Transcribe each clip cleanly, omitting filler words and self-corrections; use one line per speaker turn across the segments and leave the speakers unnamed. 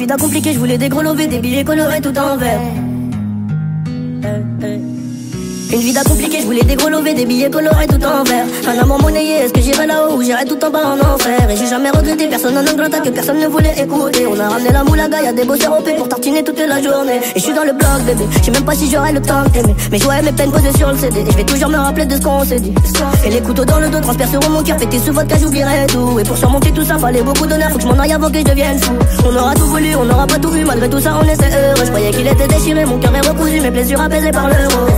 vie d'un compliqué, je voulais des gros lovés, des billets colorés tout en vert. Une vie compliquée, je voulais des gros lovés, des billets colorés tout en vert. Un amour monnayé, est-ce que j'irai là-haut ou j'irai tout en bas en enfer? Et j'ai jamais regretté, personne en ingrata que personne ne voulait écouter. On a ramené la moulaga, y'a des bosseurs au pour tartiner toute la journée. Et je suis dans le bloc bébé, je sais même pas si j'aurai le temps d'aimer. Mais joies et mes peines posées sur le CD, et je vais toujours me rappeler de ce qu'on s'est dit. Et les couteaux dans le dos transperceront mon cœur, pété sous votre cas j'oublierai tout. Et pour surmonter tout ça, fallait beaucoup d'honneur, faut que je m'en aille avant que je devienne fou. On aura tout voulu, on n'aura pas tout vu, malgré tout ça on était heureux. Je croyais qu'il était déchiré, mon cœur est recousu, mes plaisirs apaisés par l'euro.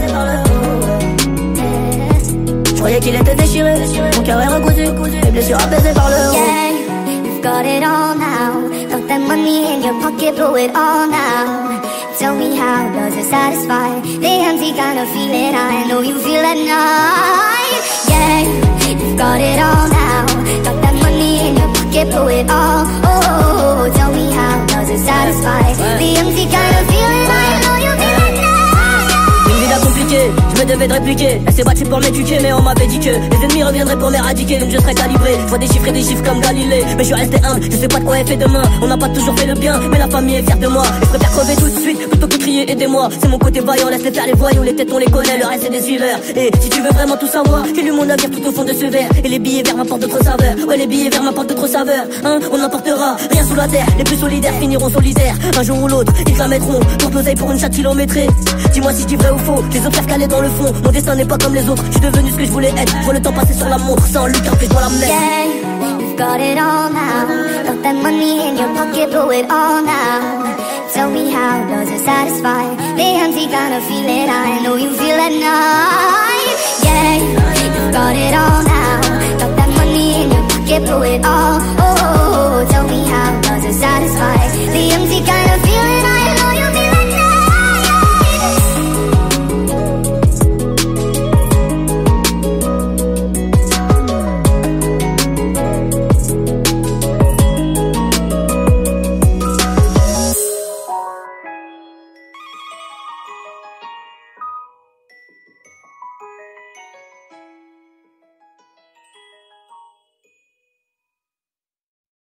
Je croyais qu'il était déchiré, mon cœur est recousu, mes blessures apaisées par l'euro.
Yeah, you've got it all now. Got that money in your pocket, blow it all now. Tell me how does it satisfy the empty kind of feeling I know you feel at night. Yeah, you've got it all now. Got that money in your pocket, blow it all. Oh, tell me how does it satisfy the empty kind of feeling I know you feel at night.
Une vie compliquée, je me devais de répliquer. Elle s'est battue pour m'éduquer, mais on m'avait dit que les ennemis reviendraient pour m'éradiquer. Donc je serais calibré, je vois des chiffres et des chiffres comme Galilée. Mais je suis resté humble, je sais pas de quoi est fait demain. On n'a pas toujours fait le bien, mais la famille est fière de moi. Et je préfère crever tout de suite, plutôt que crier aidez-moi. C'est mon côté vaillant, laisse les faire les voyous. Les têtes on les connaît, le reste c'est des suiveurs. Et si tu veux vraiment tout savoir, j'ai lu mon avenir tout au fond de ce verre. Et les billets vers m'apportent d'autres saveurs. Ouais, les billets vers m'apportent d'autres saveurs. Hein, on n'emportera rien sous la terre. Les plus solidaires finiront solidaires. Un jour ou l'autre, ils la mettront pour l'oseille pour une chatte kilométrée. Dis-moi si je dis vrai ou faux, les autres calés dans le fond. Mon destin n'est pas comme les autres, je suis devenu ce que je voulais être. Je vois le temps passer sur la montre, sans lutte, après je dois la mettre.
Yeah, you've got it all now. Got that money in your pocket, blow it all now. Tell me how does it satisfy the empty kind of feeling I know you feel at night. Yeah, you've got it all now. Got that money in your pocket, blow it